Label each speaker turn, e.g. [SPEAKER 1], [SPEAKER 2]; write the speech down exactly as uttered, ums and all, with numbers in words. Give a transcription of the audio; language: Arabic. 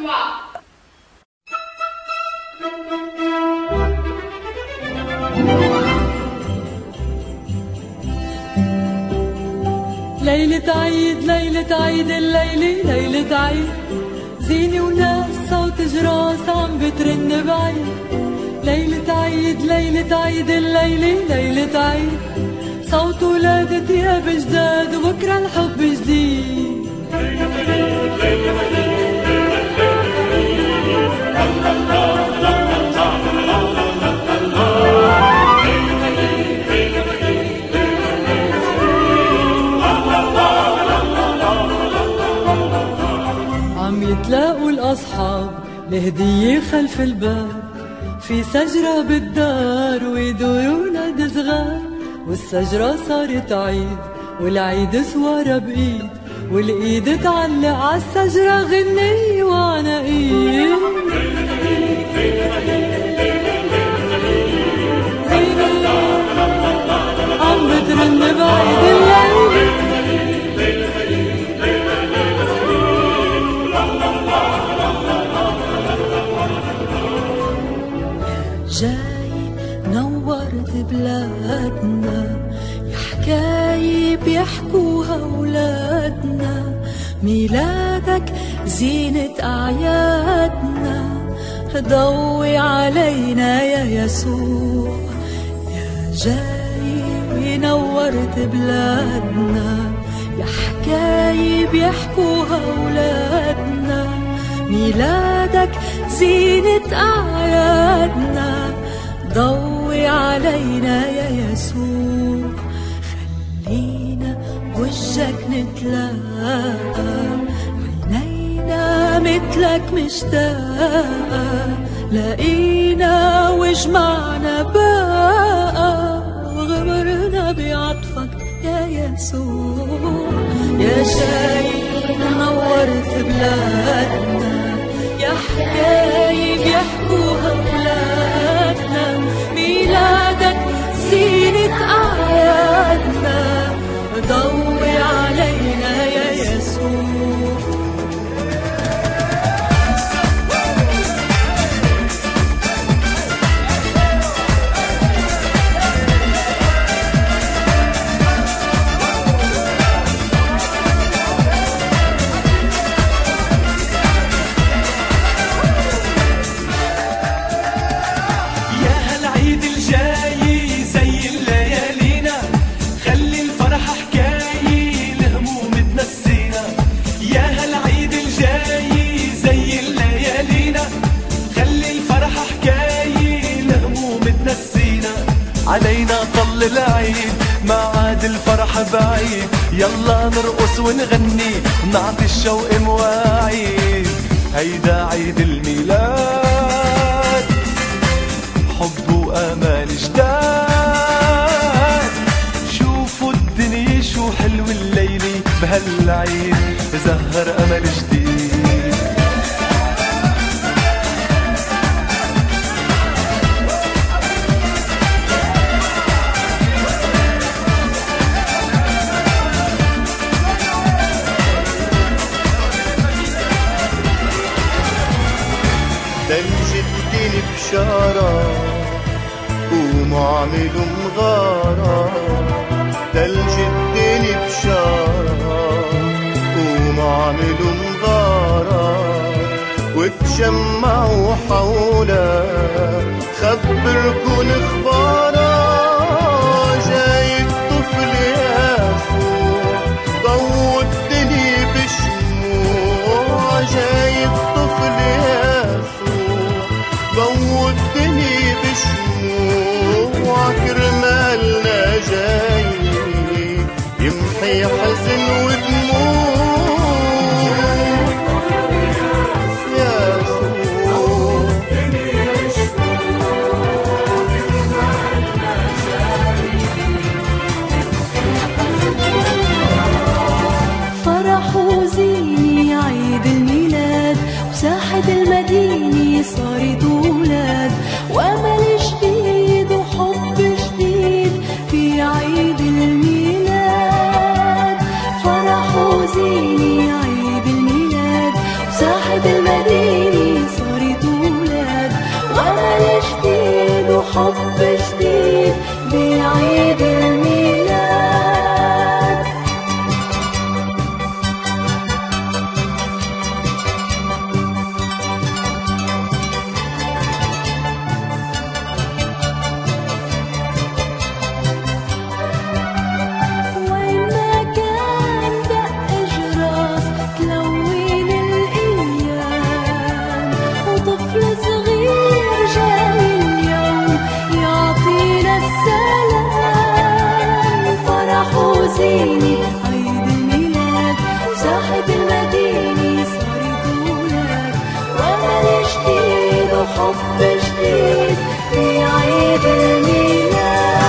[SPEAKER 1] أربعة.
[SPEAKER 2] ليلة عيد ليلة عيد الليلة ليلة عيد، زينة وناس صوت جراس عم بترن بعيد. ليلة عيد ليلة عيد الليلة ليلة عيد، صوت ولاد تياب جداد وبكرة الحب جديد.
[SPEAKER 3] ليلة عيد ليلة عيد
[SPEAKER 2] عم يتلاقوا الأصحاب لهدية خلف الباب، في شجرة بالدار ويدوروا ولاد صغار، والشجرة صارت عيد والعيد سوارة بإيد، والإيد تعلق عالشجرة غنية وعناقيد. زينة عم بترن بعيد الليل، جاي نورت بلادنا، يا حكاية بيحكوها ولادنا، ميلادك زينة أعيادنا، ضوي علينا يا يسوع. يا جاي نورت بلادنا، يا حكاية بيحكوها ولادنا، ميلادك زينة أعيادنا، ضوي علينا يا يسوع. خلينا بوجهك نتلاقى، عينينا مثلك مشتاقة، لقينا وجمعنا بقى، وغمرنا بعطفك يا يسوع. يا جاي نورت بلادنا، يا حكاية بيحكوها ولادنا، ميلادك زينة أعيادنا، ضوي علينا يا يسوع.
[SPEAKER 4] علينا طل العيد ما عاد الفرح بعيد، يلا نرقص ونغني نعطي الشوق مواعيد. هيدا عيد الميلاد، حب وأمان جداد، شوفوا الدنيا شو حلو الليلة بهالعيد، زهر أمل جديد.
[SPEAKER 5] تلج الدين بشارة ومعامل مغارة، تلج الدين بشارة ومعامل مغارة، وتجمعوا حولا خبركن اخبارا. جاي الطفل يسوع ضوء الدنيا بشموع، جاي الطفل يسوع ضوء الدنيا بشموع، كرمالنا جاي يمحي حزن ودموع. يسوع
[SPEAKER 2] فرح وزينة عيد الميلاد، وساحة المدينة صارت ولاد، وأمل جديد وحب جديد في عيد الميلاد. فرح وزينة عيد الميلاد، وساحة المدينة
[SPEAKER 1] زينة عيد الميلاد وساحة المدينة صارت ولاد وأمل جديد وحب جديد في عيد الميلاد.